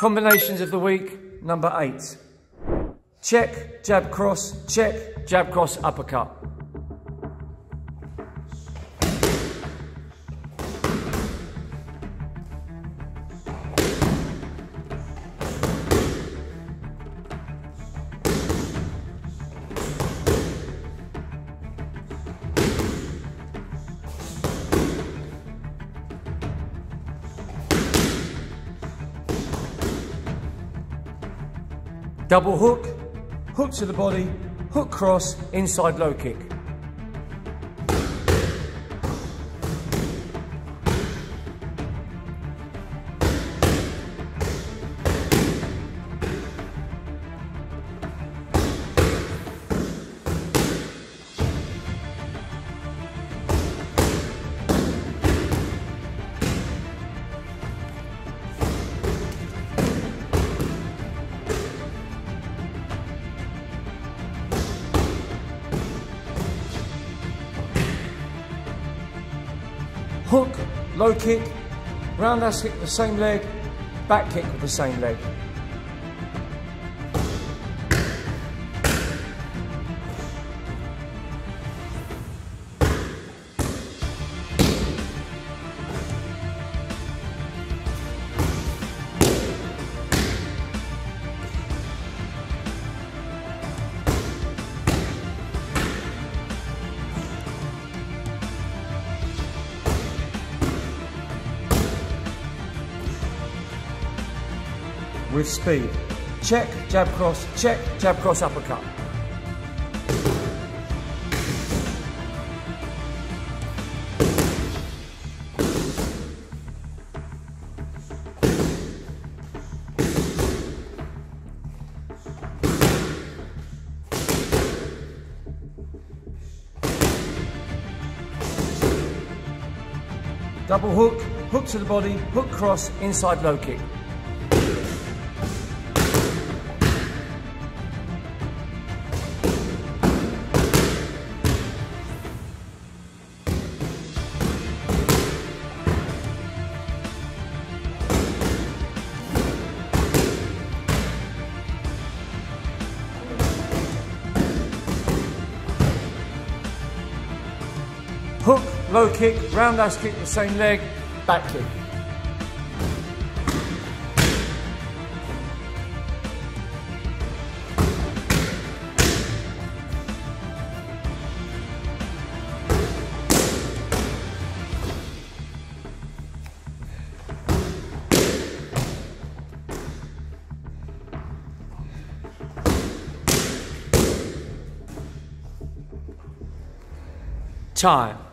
Combinations of the week, number 8. Check, jab, cross, check, jab, cross, uppercut. Double hook, hook to the body, hook cross, inside low kick. Hook, low kick, roundhouse kick with the same leg, back kick with the same leg. With speed. Check, jab, cross, uppercut. Double hook, hook to the body, hook cross, inside low kick. Hook, low kick, roundhouse kick, the same leg, back kick. Time.